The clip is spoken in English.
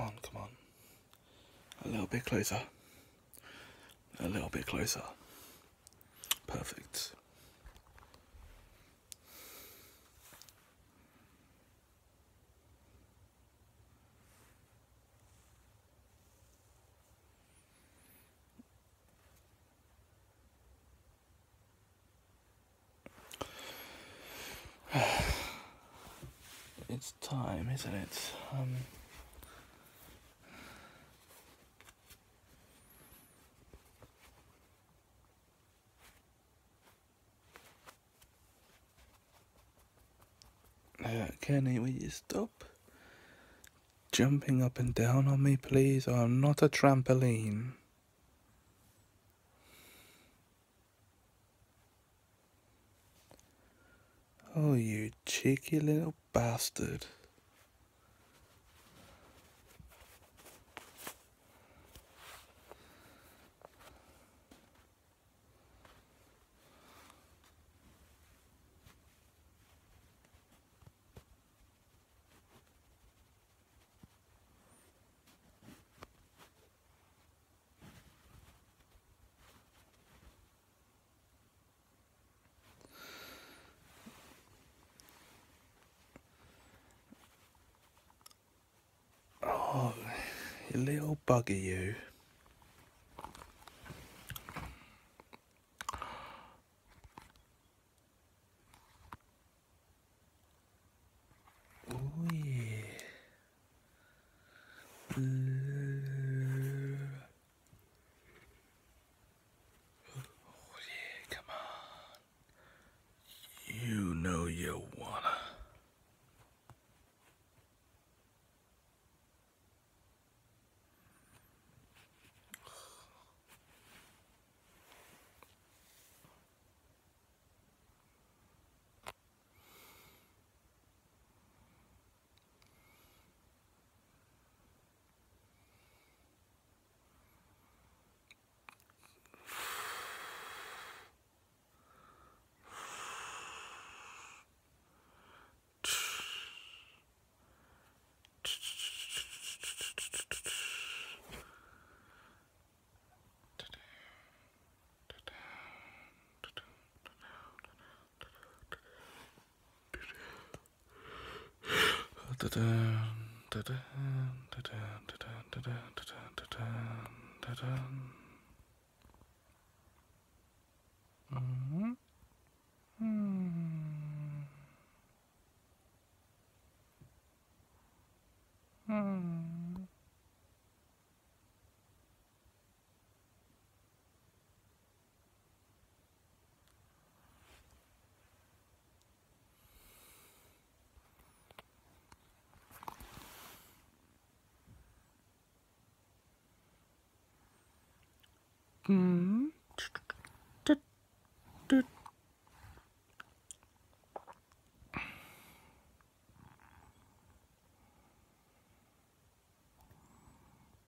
on, come on. A little bit closer. A little bit closer. Perfect. It's time, isn't it? Kenny, will you stop jumping up and down on me, please? I'm not a trampoline. Oh, you cheeky little bastard. Oh, you little bugger, you. Oh, yeah. Oh, yeah, come on. You know you wanna.